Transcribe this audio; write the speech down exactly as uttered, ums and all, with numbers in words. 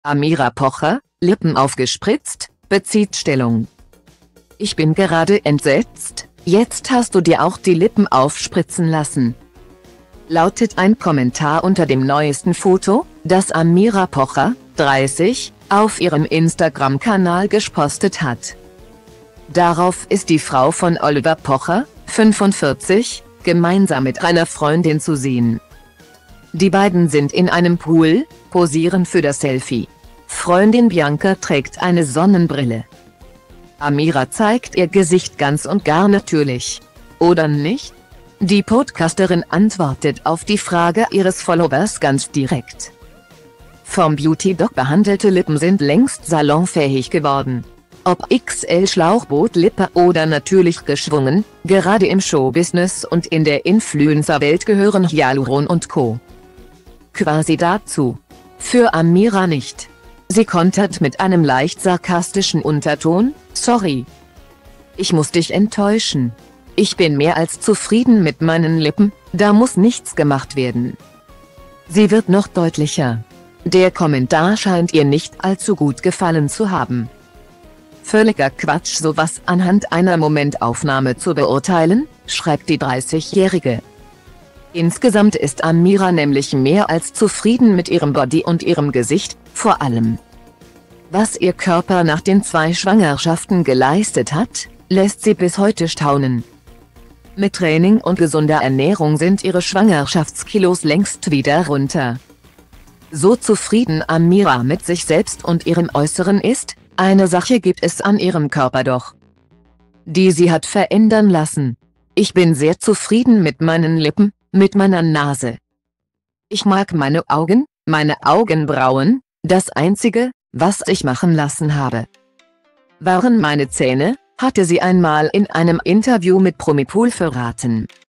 Amira Pocher, Lippen aufgespritzt, bezieht Stellung. Ich bin gerade entsetzt, jetzt hast du dir auch die Lippen aufspritzen lassen. Lautet ein Kommentar unter dem neuesten Foto, das Amira Pocher, dreißig, auf ihrem Instagram-Kanal gepostet hat. Darauf ist die Frau von Oliver Pocher, fünfundvierzig, gemeinsam mit einer Freundin zu sehen. Die beiden sind in einem Pool, posieren für das Selfie. Freundin Bianca trägt eine Sonnenbrille. Amira zeigt ihr Gesicht ganz und gar natürlich. Oder nicht? Die Podcasterin antwortet auf die Frage ihres Followers ganz direkt. Vom Beauty-Doc behandelte Lippen sind längst salonfähig geworden. Ob X L Schlauchbootlippe oder natürlich geschwungen, gerade im Showbusiness und in der Influencer-Welt gehören Hyaluron und Co. quasi dazu. Für Amira nicht. Sie kontert mit einem leicht sarkastischen Unterton: Sorry. Ich muss dich enttäuschen. Ich bin mehr als zufrieden mit meinen Lippen, da muss nichts gemacht werden. Sie wird noch deutlicher. Der Kommentar scheint ihr nicht allzu gut gefallen zu haben. Völliger Quatsch, sowas anhand einer Momentaufnahme zu beurteilen, schreibt die dreißigjährige. Insgesamt ist Amira nämlich mehr als zufrieden mit ihrem Body und ihrem Gesicht, vor allem. Was ihr Körper nach den zwei Schwangerschaften geleistet hat, lässt sie bis heute staunen. Mit Training und gesunder Ernährung sind ihre Schwangerschaftskilos längst wieder runter. So zufrieden Amira mit sich selbst und ihrem Äußeren ist, eine Sache gibt es an ihrem Körper doch, die sie hat verändern lassen. Ich bin sehr zufrieden mit meinen Lippen, mit meiner Nase. Ich mag meine Augen, meine Augenbrauen, das Einzige, was ich machen lassen habe, waren meine Zähne, hatte sie einmal in einem Interview mit Promipool verraten.